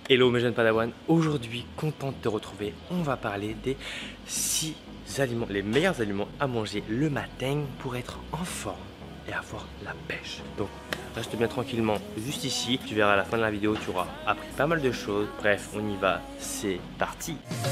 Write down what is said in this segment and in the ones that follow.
Hello mes jeunes padawans, aujourd'hui content de te retrouver, on va parler des 6 aliments, les meilleurs aliments à manger le matin pour être en forme et avoir la pêche. Donc reste bien tranquillement juste ici, tu verras à la fin de la vidéo, tu auras appris pas mal de choses. Bref, on y va, c'est parti.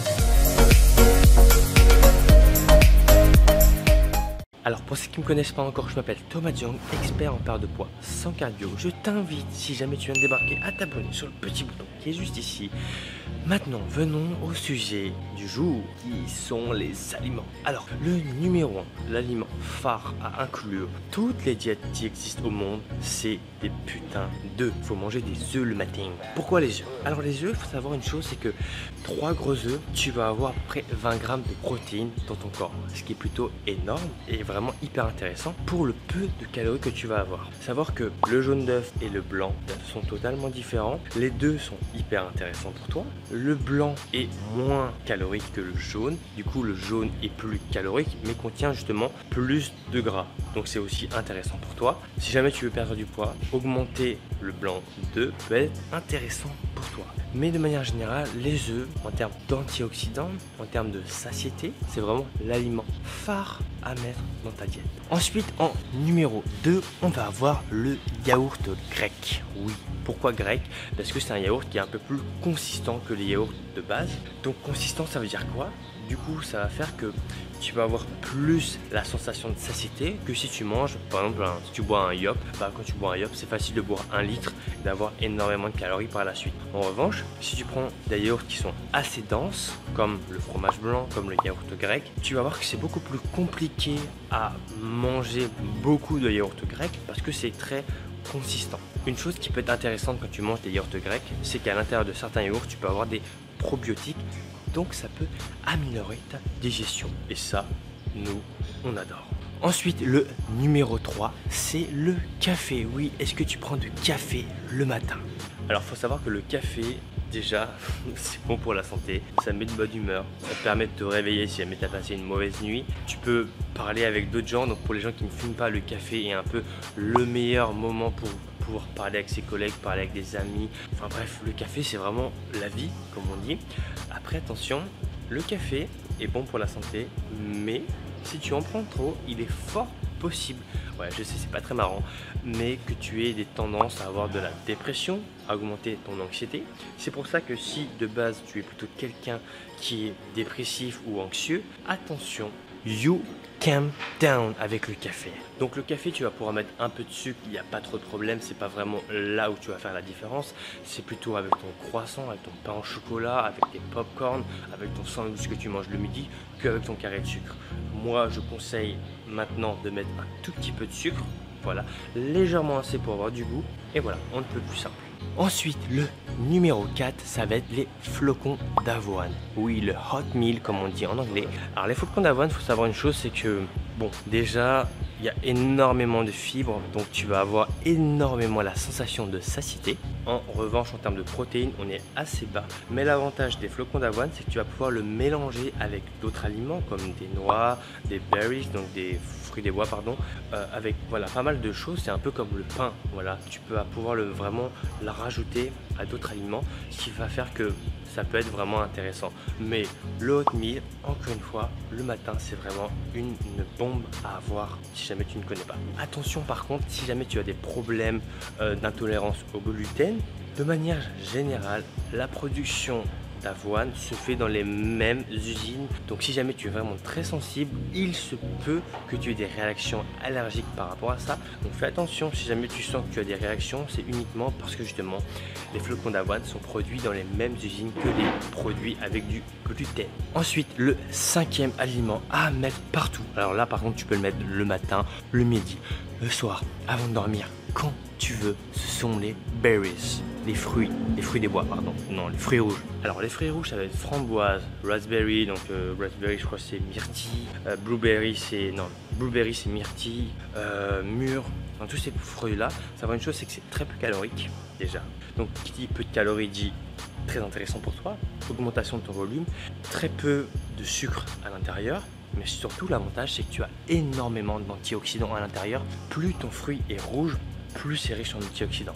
Alors pour ceux qui ne me connaissent pas encore, je m'appelle Thomas Jung, expert en perte de poids sans cardio. Je t'invite, si jamais tu viens de débarquer, à t'abonner sur le petit bouton qui est juste ici. Maintenant, venons au sujet du jour, qui sont les aliments. Alors, le numéro 1, l'aliment phare à inclure toutes les diètes qui existent au monde, c'est des putains d'œufs. Il faut manger des œufs le matin. Pourquoi les œufs? Alors les œufs, il faut savoir une chose, c'est que 3 gros œufs, tu vas avoir à peu près 20 grammes de protéines dans ton corps. Ce qui est plutôt énorme et vraiment hyper intéressant pour le peu de calories que tu vas avoir. Savoir que le jaune d'œuf et le blanc d'œuf sont totalement différents. Les deux sont hyper intéressants pour toi. Le blanc est moins calorique que le jaune. Du coup, le jaune est plus calorique mais contient justement plus de gras. Donc c'est aussi intéressant pour toi. Si jamais tu veux perdre du poids, augmenter le blanc d'œuf peut être intéressant pour toi. Mais de manière générale, les œufs, en termes d'antioxydants, en termes de satiété, c'est vraiment l'aliment phare à mettre dans ta diète. Ensuite, en numéro 2, on va avoir le yaourt grec. Oui, pourquoi grec? Parce que c'est un yaourt qui est un peu plus consistant que les yaourts de base. Donc consistant, ça veut dire quoi? Du coup, ça va faire que tu vas avoir plus la sensation de satiété que si tu manges, par exemple, si tu bois un yop. Quand tu bois un yop, c'est facile de boire 1 litre et d'avoir énormément de calories par la suite. En revanche, si tu prends des yaourts qui sont assez denses, comme le fromage blanc, comme le yaourt grec, tu vas voir que c'est beaucoup plus compliqué à manger beaucoup de yaourt grec parce que c'est très consistant. Une chose qui peut être intéressante quand tu manges des yaourts grecs, c'est qu'à l'intérieur de certains yaourts, tu peux avoir des probiotiques. Donc ça peut améliorer ta digestion. Et ça, nous, on adore. Ensuite, le numéro 3, c'est le café. Oui, est-ce que tu prends du café le matin? Alors, il faut savoir que le café, déjà, c'est bon pour la santé. Ça met de bonne humeur. Ça te permet de te réveiller si jamais tu as passé une mauvaise nuit. Tu peux parler avec d'autres gens. Donc, pour les gens qui ne fument pas, le café est un peu le meilleur moment pour pouvoir parler avec ses collègues, parler avec des amis. Enfin bref, le café, c'est vraiment la vie, comme on dit. Après, attention, le café est bon pour la santé, mais si tu en prends trop, il est fort possible, ouais je sais c'est pas très marrant, mais que tu aies des tendances à avoir de la dépression, à augmenter ton anxiété. C'est pour ça que si de base tu es plutôt quelqu'un qui est dépressif ou anxieux, attention, you calm down avec le café. Donc le café, tu vas pouvoir mettre un peu de sucre, il n'y a pas trop de problème, c'est pas vraiment là où tu vas faire la différence, c'est plutôt avec ton croissant, avec ton pain au chocolat, avec tes pop-corn, avec ton sandwich que tu manges le midi, qu'avec ton carré de sucre. Moi, je conseille maintenant de mettre un tout petit peu de sucre, voilà, légèrement assez pour avoir du goût, et voilà, on ne peut plus simple. Ensuite, le numéro 4, ça va être les flocons d'avoine. Oui, le hot meal comme on dit en anglais. Alors les flocons d'avoine, il faut savoir une chose, c'est que, bon, déjà, il y a énormément de fibres, donc tu vas avoir énormément la sensation de satiété. En revanche, en termes de protéines, on est assez bas. Mais l'avantage des flocons d'avoine, c'est que tu vas pouvoir le mélanger avec d'autres aliments comme des noix, des berries, donc des fruits des bois, pardon, avec voilà pas mal de choses. C'est un peu comme le pain, voilà. Tu peux pouvoir vraiment la rajouter à d'autres aliments, ce qui va faire que ça peut être vraiment intéressant. Mais le oatmeal, encore une fois, le matin, c'est vraiment une bombe à avoir si jamais tu ne connais pas. Attention par contre, si jamais tu as des problèmes d'intolérance au gluten, de manière générale, la production d'avoine se fait dans les mêmes usines. Donc si jamais tu es vraiment très sensible, il se peut que tu aies des réactions allergiques par rapport à ça. Donc fais attention, si jamais tu sens que tu as des réactions, c'est uniquement parce que justement les flocons d'avoine sont produits dans les mêmes usines que les produits avec du gluten. Ensuite, le 5e aliment à mettre partout. Alors là par contre tu peux le mettre le matin, le midi, le soir, avant de dormir, quand tu veux, ce sont les berries, les fruits des bois, pardon, non, les fruits rouges. Alors les fruits rouges, ça va être framboise, raspberry, donc raspberry je crois c'est myrtille, blueberry c'est myrtille, mûre, enfin, tous ces fruits là, savoir une chose c'est que c'est très peu calorique déjà. Donc qui dit peu de calories dit très intéressant pour toi, augmentation de ton volume, très peu de sucre à l'intérieur. Mais surtout l'avantage c'est que tu as énormément d'antioxydants à l'intérieur. Plus ton fruit est rouge, plus c'est riche en antioxydants.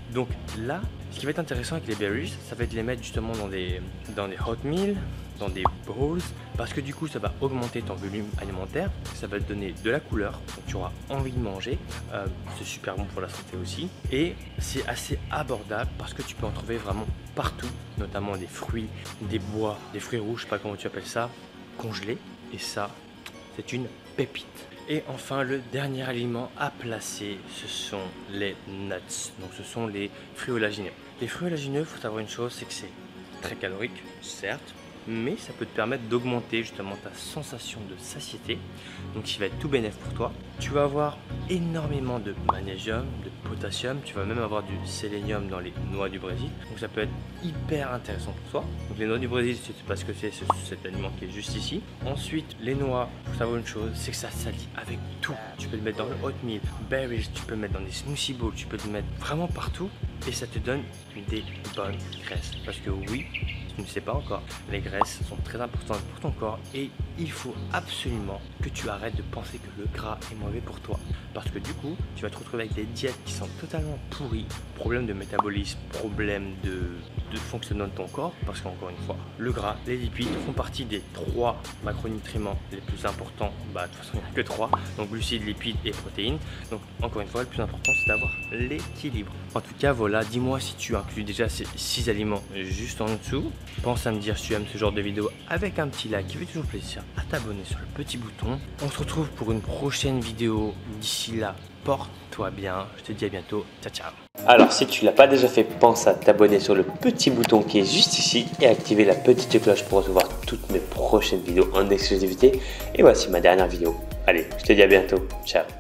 Donc là, ce qui va être intéressant avec les berries, ça va être de les mettre justement dans des oatmeal, dans des bowls, parce que du coup ça va augmenter ton volume alimentaire, ça va te donner de la couleur, donc tu auras envie de manger, c'est super bon pour la santé aussi, et c'est assez abordable parce que tu peux en trouver vraiment partout, notamment des fruits, des bois, des fruits rouges, je sais pas comment tu appelles ça, congelés, et ça c'est une pépite. Et enfin, le dernier aliment à placer, ce sont les nuts. Donc ce sont les fruits oléagineux. Les fruits oléagineux, il faut savoir une chose, c'est que c'est très calorique, certes, mais ça peut te permettre d'augmenter justement ta sensation de satiété, donc qui va être tout bénéfique pour toi. Tu vas avoir énormément de magnésium, de potassium, tu vas même avoir du sélénium dans les noix du Brésil, donc ça peut être hyper intéressant pour toi. Donc les noix du Brésil, je ne sais pas ce que c'est cet aliment qui est juste ici. Ensuite, les noix, il faut savoir une chose, c'est que ça salit avec tout. Tu peux le mettre dans le oatmeal, berries, tu peux le mettre dans des smoothie bowls, tu peux le mettre vraiment partout et ça te donne des bonnes graisses. Parce que oui, tu ne sais pas encore, les graisses sont très importantes pour ton corps et il faut absolument que tu arrêtes de penser que le gras est mauvais pour toi. Parce que du coup, tu vas te retrouver avec des diètes qui sont totalement pourries, problème de métabolisme, problème de fonctionnement de ton corps, parce qu'encore une fois, le gras, les lipides font partie des 3 macronutriments les plus importants. Bah, de toute façon, il n'y en a que 3, donc glucides, lipides et protéines. Donc encore une fois, le plus important, c'est d'avoir l'équilibre. En tout cas, voilà, dis-moi si tu inclus déjà ces 6 aliments juste en dessous. Pense à me dire si tu aimes ce genre de vidéo avec un petit like qui fait toujours plaisir, à t'abonner sur le petit bouton. On se retrouve pour une prochaine vidéo. D'ici là, porte-toi bien. Je te dis à bientôt. Ciao, ciao. Alors, si tu l'as pas déjà fait, pense à t'abonner sur le petit bouton qui est juste ici et activer la petite cloche pour recevoir toutes mes prochaines vidéos en exclusivité. Et voici ma dernière vidéo. Allez, je te dis à bientôt. Ciao.